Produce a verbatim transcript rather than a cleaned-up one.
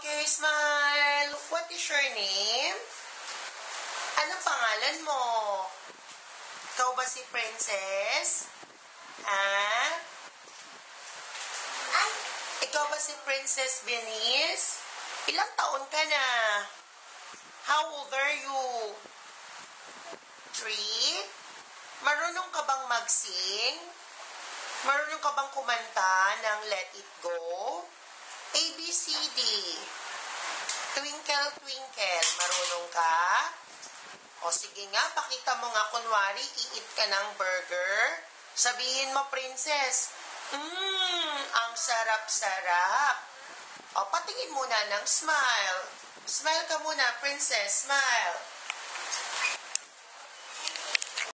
Okay, smile. What is your name? Anong pangalan mo? Ikaw ba si Princess? Ah? Ay, Ikaw ba si Princess Venice? Ilang taon ka na? How old are you? Three? Marunong ka bang mag-sing? Marunong ka bang kumanta ng Let It Go? A, B, C, D. Twinkle, twinkle. Marunong ka? O sige nga, pakita mo nga kunwari, i-eat ka ng burger. Sabihin mo, Princess, Mmm, ang sarap-sarap. O, patingin muna ng smile. Smile ka muna, Princess. Smile.